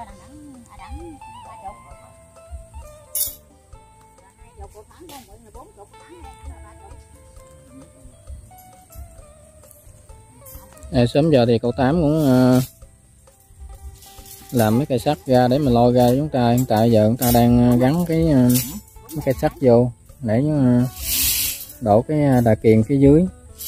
đẳng ba chục. 2 chục của tháng không, mọi người 4 chục tháng hay là 3 chục. Sớm giờ thì cậu Tám cũng làm mấy cây sắt ra để mà lôi ra chúng ta. Hiện tại giờ chúng ta đang gắn cái mấy cây sắt vô để đổ cái đà kiềng phía dưới.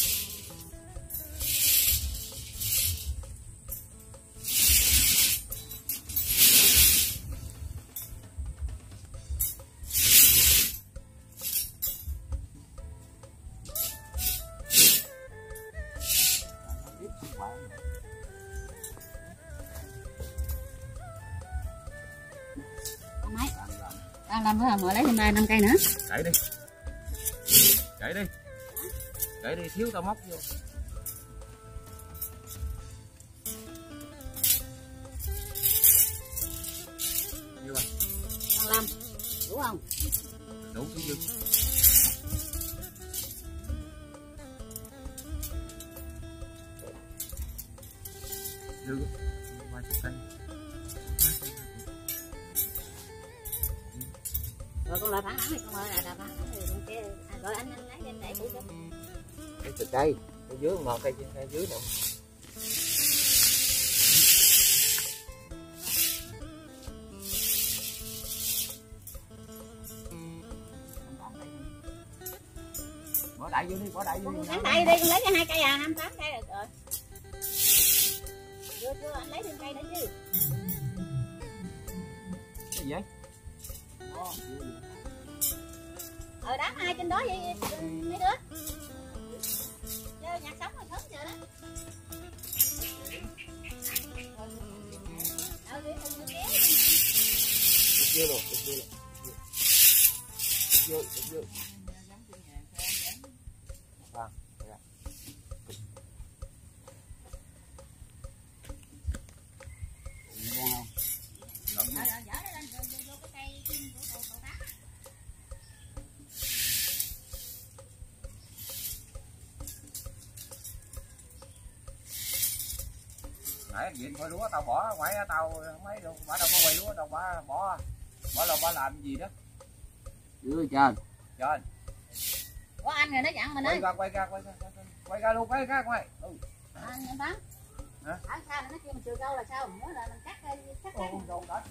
Đang làm bữa họ lấy thêm 5 cây nữa. Cậy đi. Cậy đi. Cậy đi, thiếu tao móc vô. Nhiêu rồi? 5. Đủ không? Đủ chứ dư. Dư. 30 cây. Rồi con là phản ảnh hay con là phản ảnh thì con kia rồi anh lấy lên để phụ cho. Cái từ cây dưới một cây dưới nè. Bỏ đại vô đi, bỏ đại vô đi. Con đại đi, con lấy cái 2 cây 58 cây rồi. Chưa anh lấy thêm cây nữa chứ. Cái gì vậy? Đám 2 trên đó vậy mấy đứa. Chơi nhạc sống rồi thấm giờ đó. Vô luôn, vô. Vâng, dạ. Nãy diện coi lúa tao bỏ ngoài tao không ấy đâu, bả đâu có quay lúa đâu, bả bỏ là bả làm gì đó. Dưới trên. Trên. Có anh rồi nó dặn mình ơi. Quay ra luôn, quay ra quay. Ừ. Anh em Tám. Hả? Sao nó kêu mình trừ câu là sao? Nữa là mình cắt cây cắt cây. Đâu đó.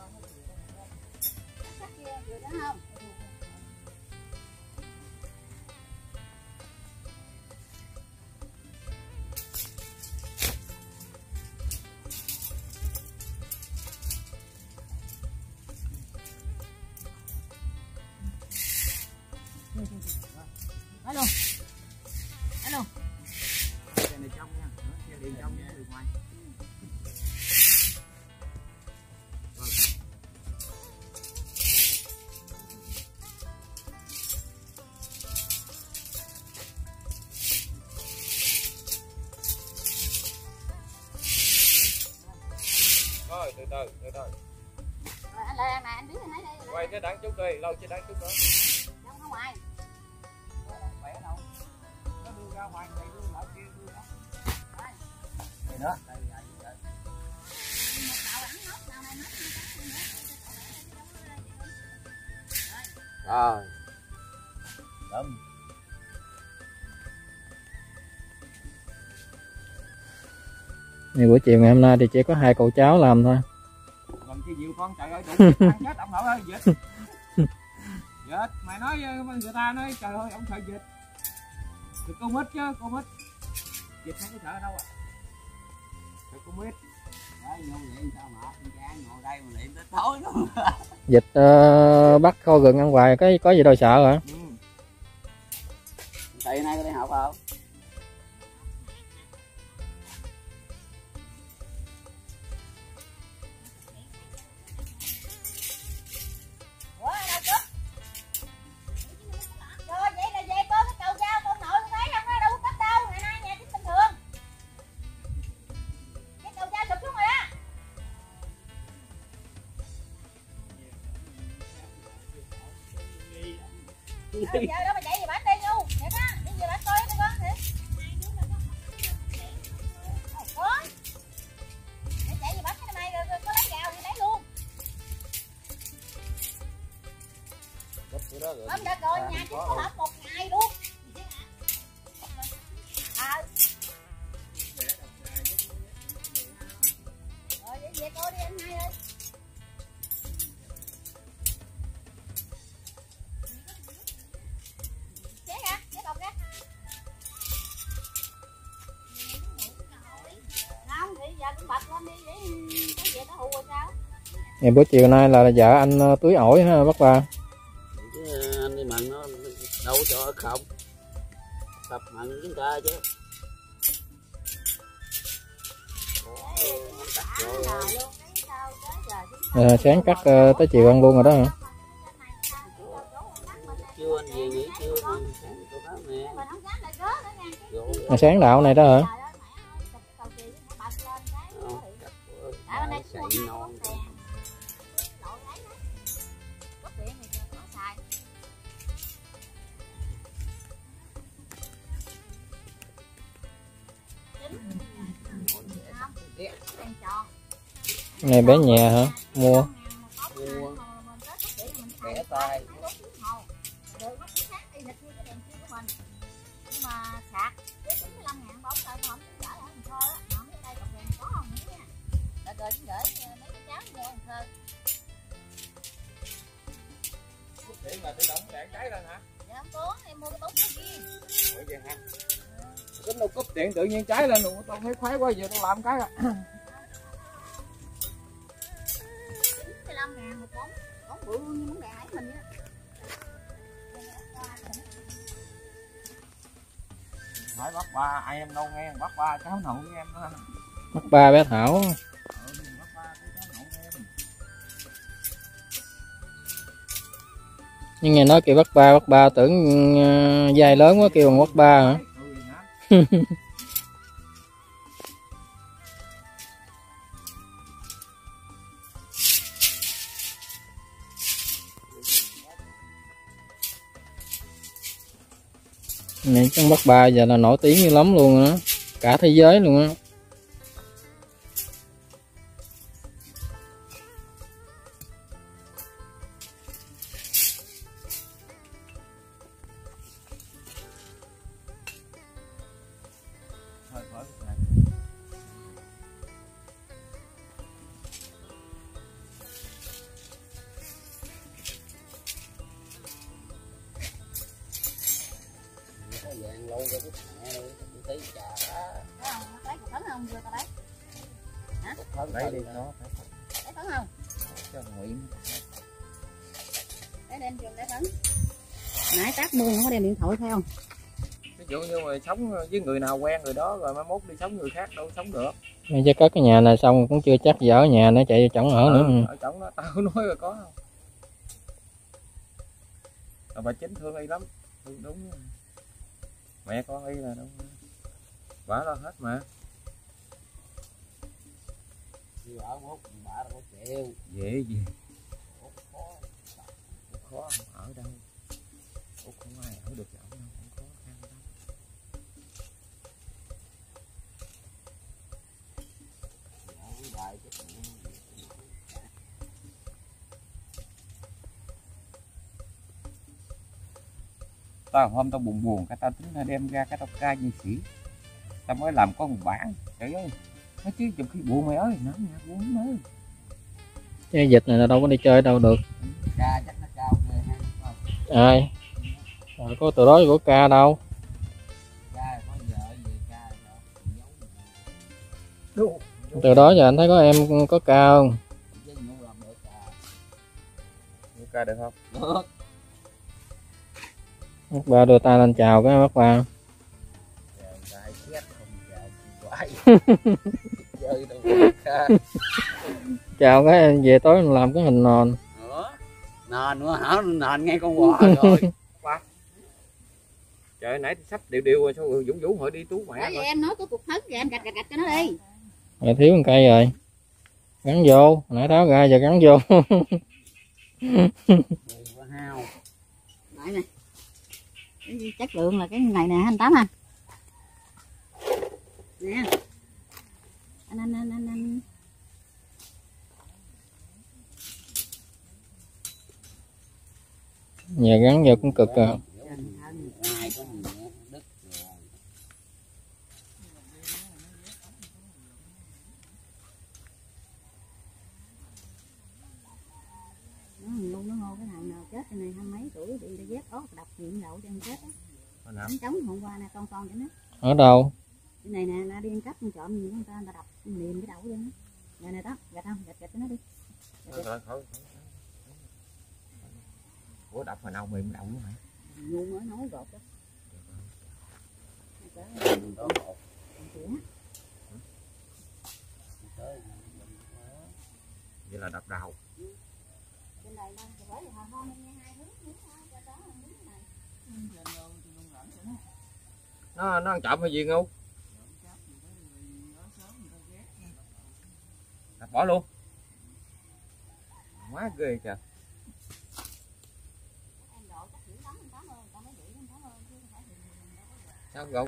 Cắt kia trừ đó không? Alo. Alo. Cái này trong nha, cái điện trong nha, từ ngoài. Rồi, từ từ. Rồi anh lại này anh biết anh thấy đây. Quay cái đằng chút đi, lâu chứ đằng chút nữa. Không có ngoài. Khỏe đâu. Nó đưa ra ngoài này đưa lại kia đưa đó. Đây đó, đây vậy. Rồi. Đâm. Thì buổi chiều ngày hôm nay thì chỉ có 2 cậu cháu làm thôi. Còn cái nhiều con trời ơi đủ ăn chết ông nội ơi dịch. Dịch, mày nói người ta nói trời ơi ông sợ dịch. Thì con ít chứ, con ít. Dịch không có sợ đâu à. Thì con ít. Đấy, vô luyện sao mà con cha ngồi đây mà luyện tới tối luôn. Dịch bắt kho gừng ăn hoài có gì đâu sợ hả? Ừ. Thầy nay có đi học không? Giờ đó mà chạy gì bán đi luôn, vậy đó, đi về bán coi đi con thiệt. Có. Chạy gì bán cái này rồi có lấy gạo thì lấy luôn. rồi. Hôm đã rồi nhà chứ có hết một ngày luôn. Rồi về cô đi anh hai ơi. Xé ra, xé bọc ra. Không, thì giờ cũng bật lên đi để có về nó hù rồi sao? Ngày bữa chiều nay là vợ anh tưới ổi ha bác Ba. Anh đi mặn nó đâu cho không tập mặn chúng ta chứ. Sáng cắt tới chiều ăn luôn rồi đó hả? Chưa anh về nghỉ chưa À, sáng đạo này đó hả? sậy non. Này bé nhà hả? Mua. Bẻ tay. Điện là tự động đèn cháy lên hả? Dạ không có, em mua cái bóng cái kia. Ủa vậy hả? Tính đâu cúp điện tự nhiên cháy lên rồi, tao thấy khoái quá giờ tao làm cái à. 95.000 một bóng, bóng bự như bóng đèn ấy mình á. Hỏi bác Ba, ai em đâu nghe, bác Ba cháu nội với em đó. Bác Ba bé Thảo. Bác Ba cháu nội với em. Nhưng nghe nói kêu bác ba tưởng vai lớn quá kêu bằng bác ba hả? Này trong bác ba giờ là nổi tiếng như lắm luôn á, cả thế giới luôn á. Vàng lâu rồi cái tí trà Lấy cục phấn không? Vừa tao lấy. Hả? Lấy đi nó. Lấy phấn không? Cho Nguyễn. Lấy đem trường lấy phấn. Nãy tát mưa không có đem điện thoại theo. Ví dụ như mà sống với người nào quen người đó rồi mai mốt đi sống người khác đâu sống được. Chứ cất cái nhà này xong cũng chưa chắc dở nhà nó chạy chổng ở nữa. Ở chổng đó tao nói rồi có không? Rồi bà Chính thương y lắm, thương đúng. Mẹ con y là đâu bả lo hết mà. ở mốt bả đâu có chịu. Dễ gì khó không ở đâu, không ai ở được ở đâu, không khó khăn đâu. Tao hôm tao buồn cái tao tính đem ra cái tao ca như sĩ, tao mới làm có một bản. Trời ơi, nói chứ chụp khi buồn mày ơi, nắm nha buồn ơi. Cái dịch này là đâu có đi chơi đâu được. Ca chắc nó cao ghê ha. Ai? Rồi có từ đó của ca đâu. Ca có vợ về ca Đúng. Từ đó giờ anh thấy có em có ca không? Ca được không? Được. Bác Ba đưa tay lên chào cái bác Ba. Chào cái về tối mình làm cái hình nòn. Nền nữa hả? Nền ngay con bò rồi. Trời nãy sắp đều rồi sao Vũ hỏi đi tú mẹ. Vậy em nói có cục phấn kìa, em gạch cho nó đi. Mày thiếu một cây rồi. Gắn vô, nãy tháo ra giờ gắn vô. Đấy này. Chất lượng là cái này nè anh Tám à. Nè. Anh. Nhà gắn vô cũng cực à. Ai có gì nữa, đứt rồi. Luôn nó ngô cái thằng nào chết cái này 20 mấy tuổi bị dép ớt độc diện đậu cho anh chết á. Đánh trống hôm qua nè con cho nó. Ở đâu? Cái này nè, nó đi ăn cắp con trộm gì người ta đập niềm cái đậu cho nó. Này này đó, gạch không, gạch cho nó đi. Ủa đập hồi nào mềm đậu luôn hả? Ngu mới nấu gọt đó. Vậy là đập đầu. Nó ăn trộm hay gì ngu? Đập bỏ luôn. Quá ghê kìa. Sao gục?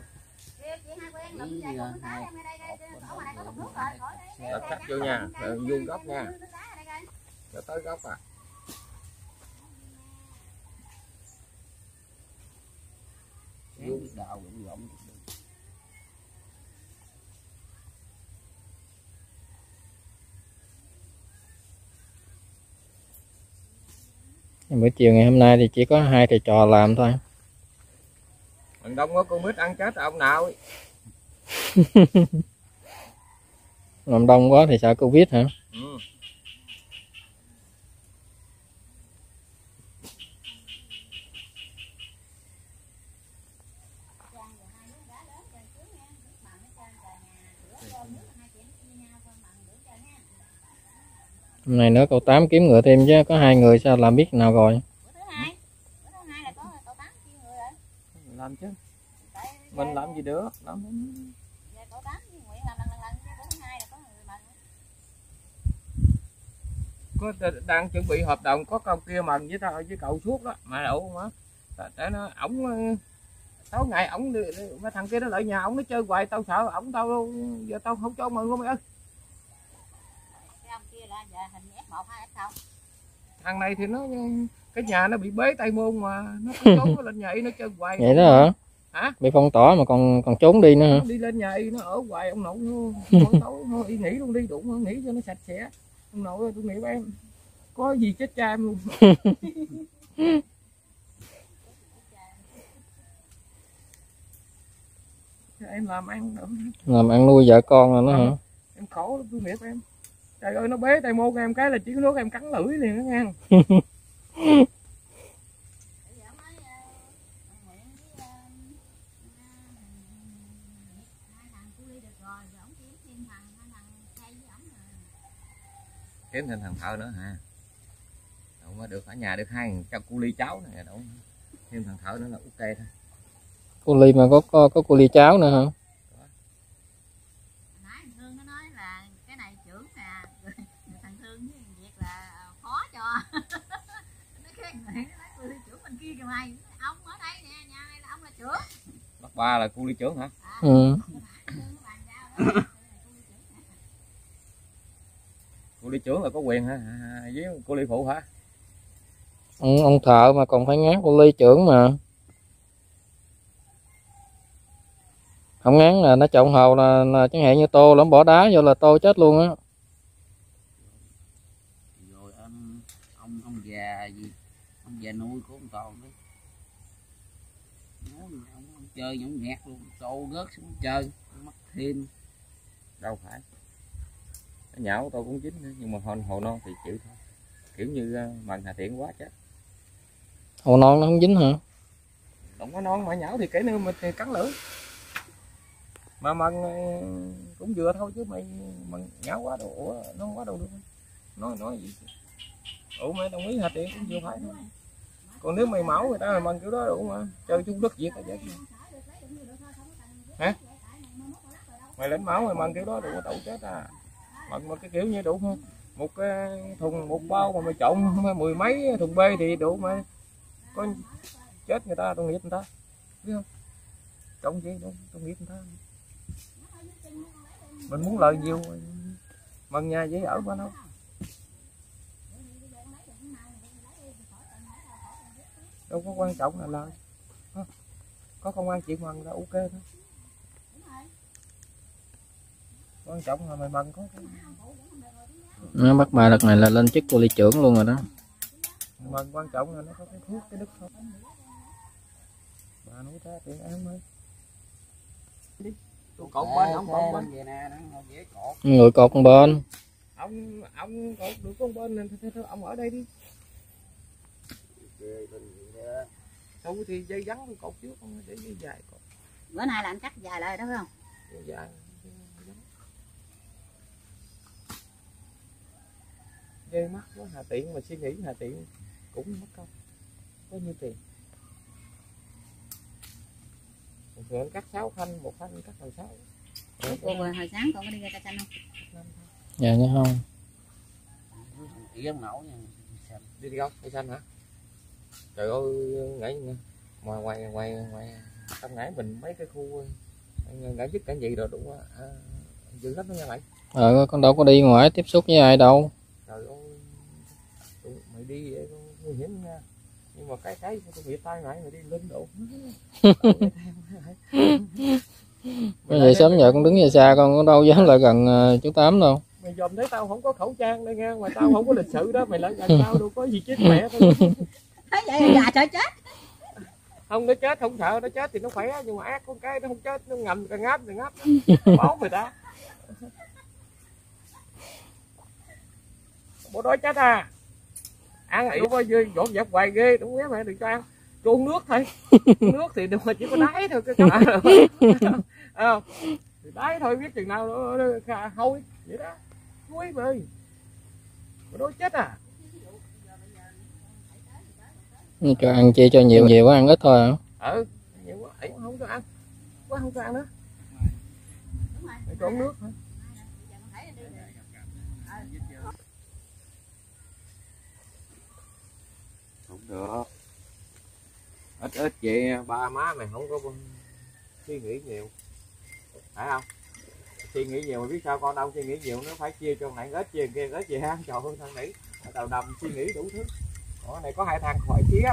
Đập cắt vô nha, vuông góc nha. Cho tới góc à. Vuông đào cũng rộng. Buổi chiều ngày hôm nay thì chỉ có 2 thầy trò làm thôi. Thằng Đông có con mít ăn chết ông nào? Làm đông quá thì sợ Covid hả? Ừ. Hôm nay nữa cậu Tám kiếm ngựa thêm chứ có 2 người sao làm biết nào rồi. Làm chứ. Mình làm gì được, làm có đang chuẩn bị hợp đồng có con kia mần với cậu suốt đó mà đậu mà tại nó ổng tối ngày ổng mấy thằng kia nó lại nhà ổng nó chơi hoài tao sợ ổng tao giờ tao không cho mừng luôn mày ơi. Thằng này thì nó cái nhà nó bị bế tay môn mà nó trốn lên nhà y nó chơi hoài. Vậy đó hả? Hả? Bị phong tỏa mà còn trốn đi nữa hả? Đi lên nhà y nó ở hoài ông nội nó y nghỉ luôn đi đụng nghỉ cho nó sạch sẽ. Ông nội ơi tôi nghĩ với em có gì chết cha em luôn. Em làm ăn nữa. Làm ăn nuôi vợ con rồi nó hả? Em khổ lắm tôi nghĩ với em. Trời ơi nó bế tay môn em cái là chỉ có nước em cắn lưỡi liền đó nha. Kiếm thêm thằng thợ nữa hả? Đâu mới được ở nhà được 2 cho cu ly cháo này đâu. Thêm thằng thợ nữa là ok thôi. Cô Ly mà có cô Ly cháo nữa hả? Nãy thằng Thương nó nói là cái này trưởng nè, thằng Thương với thằng Việt là khó cho. Nó khen người nó nói cô Ly trưởng bên kia kìa mày, ông ở đây nè, nhà này là ông là trưởng. Bác Ba là cu ly trưởng hả? Ừ. Cô ly trưởng là có quyền hả? Với cô ly phụ hả? Ông thợ mà còn phải ngán cô Ly trưởng mà. Không ngán là nó trộn hồ là chẳng hạn như tô là bỏ đá vô là tô chết luôn á. Rồi ông già gì, ông già nuôi của ông Toàn đấy. Ông chơi nhõng nhẹt luôn, tô rớt xuống chơi, mắc thêm. Đâu phải. Cái nhão tôi cũng dính nữa, nhưng mà hồ non thì chịu thôi. Kiểu như mần Hà Tiện quá chết. Hồ non nó không dính hả? Không có non mà nhão thì kể nữa mình thì cắn lưỡi. Mà mần cũng vừa thôi chứ mày mần nhão quá đâu, ủa nó quá đâu được. Nói gì? Ủa mày đồng ý Hà Tiện cũng vừa phải thôi. Còn nếu mày mẫu người ta là mần kiểu đó đủ mà. Chơi chung đất Việt là vậy. Hả? Mày lãnh máu mày mần kiểu đó đủ tẩu chết à. Mần mà cái kiểu như đủ không? Một cái thùng một bao mà mày trộn 10 mấy thùng bê thì đủ mà có chết người ta tội nghiệp người ta biết không? Trộn gì đâu tội nghiệp người ta. Mình muốn lời nhiều mần nhà dễ ở bên đâu. đâu có quan trọng là lời. Có công an chuyện mần là ok thôi, quan trọng là mày mần có Nó bắt bà đợt này là lên chức cô ly trưởng luôn rồi đó. mần, quan trọng là nó có cái thuốc cái đức thôi. Bà nói ra tiền ăn thôi. Đi tôi cột bên, ông cột bên vậy nè, nó dễ cột. Người cột một bên. Ông cột được con bên nên thôi ông ở đây đi. Thôi thì dây gắn tôi cột trước không để dây dài cột. Bữa nay là anh cắt dài lại đó phải không? Dây dài. Dây mắc quá, Hà Tiện mà suy nghĩ Hà Tiện cũng mất công. Có nhiêu tiền. Rồi anh cắt 6 phanh, một phanh cắt làm 6. Cô hồi sáng con có đi ra cây xanh không? Dạ chứ không. Yếm ngẫu nha. Đi đâu? Cây xanh hả? Trời ơi, nãy ngoài trong nãy mình mấy cái khu ngã dứt cả gì rồi đúng không? Dữ lắm đó nha mày. Con đâu có đi ngoài tiếp xúc với ai đâu. Trời ơi, mày đi vậy nguy hiểm nha. Nhưng mà cái tôi bị tai nãy mày đi lên độ. Cái vậy sớm giờ con đứng về xa con có đâu dám lại gần chú Tám đâu. Mày dòm thấy tao không có khẩu trang đây nha, mà tao không có lịch sự đó, mày lại gần tao đâu có gì chết mẹ thôi. Thấy vậy là gà trời chết. Không, nó chết không sợ, nó chết thì nó khỏe, nhưng mà ác con cái nó không chết, nó ngầm càng ngáp bó người ta. Bộ đói chết à. Ăn đủ bao nhiêu dọn dẹp hoài ghê, đúng quá mẹ đừng cho ăn. Cho uống nước thôi. Nước thì đừng mà chỉ có đáy thôi không? Thì đáy thôi, biết chừng nào nó hôi vậy đó. Muối mà ơi. Bộ đói chết à. Cho ăn chia cho nhiều nhiều quá ăn ít thôi hả? Nhiều quá, ấy không cho ăn. Quá không cho ăn nữa. Để cho uống nước hả? Không được. Ít vậy ba má mày không có suy nghĩ nhiều. Phải không? Suy nghĩ nhiều mà biết sao con đâu suy nghĩ nhiều, nó phải chia cho này ít chia kia ít vậy ha. Trời ơi thằng này đầu đầm suy nghĩ đủ thứ. Con này có 2 thằng khỏi chia.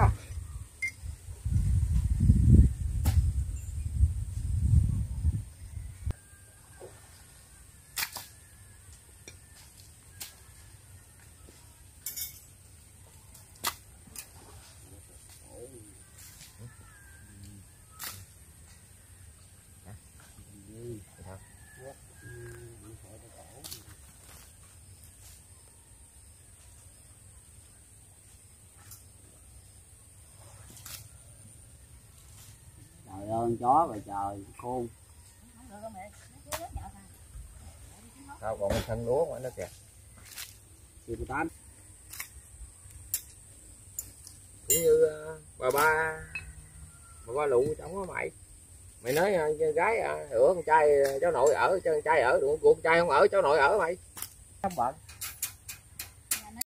Trời ơi, con chó rồi trời, khôn. Sao còn thân lúa ngoài nó kìa. Chị của Tám. Cũng như bà ba lụ trong đó mày. Mày nói gái con trai cháu nội ở, con trai ở, con trai không ở cháu nội ở mày. Không bận.